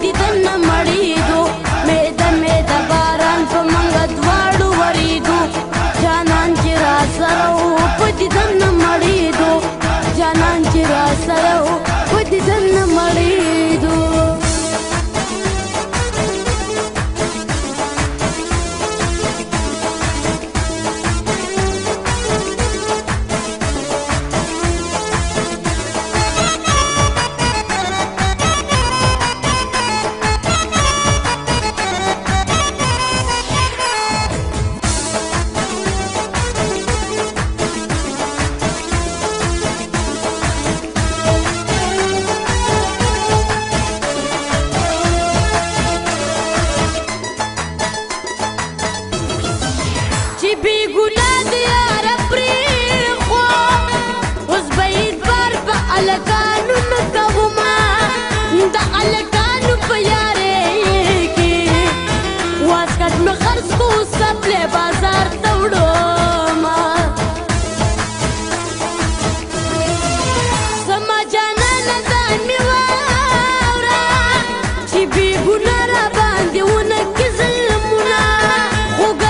دیدن مړېدو میده میده باران په منګه دواړو ورېدو جانان چې را سره و په دیدن مړېدو جانان چې را سره و په دیدن مړېدو چې بې ګناه د یاره پرېښو اوس به اعتبار په هلکانو نه کومه د هلکانو په یارۍ کې واسکټ مې خرڅ کړو سپلی بازار ته وړمه زما جانانه دا مې واوره چې بې ګناه راباندې ونه کړي ظلمونه خوږه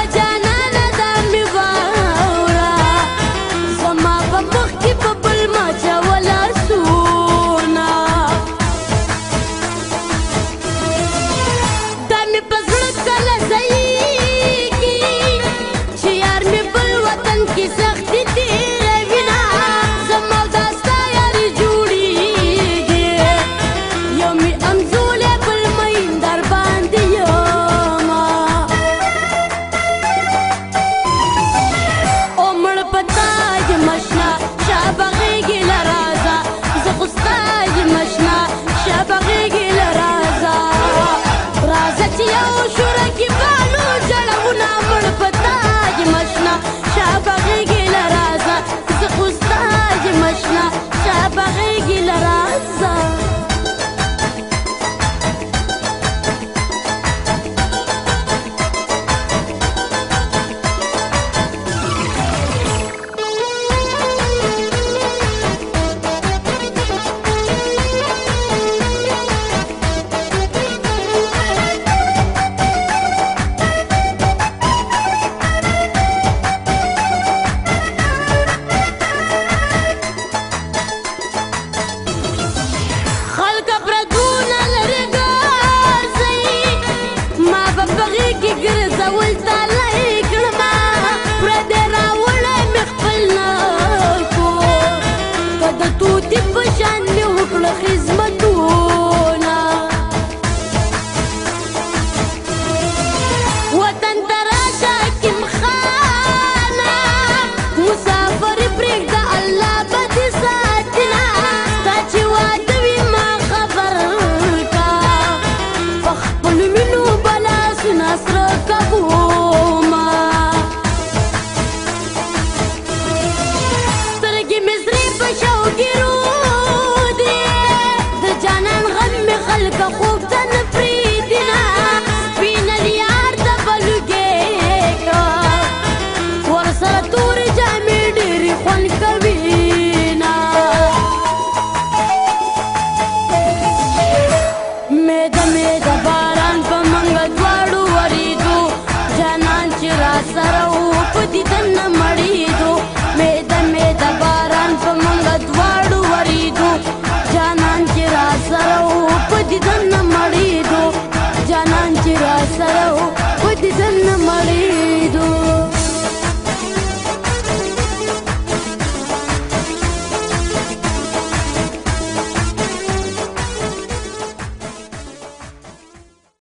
سترګې مې سرې په شوګیرو دي د جانان غم مې خلکه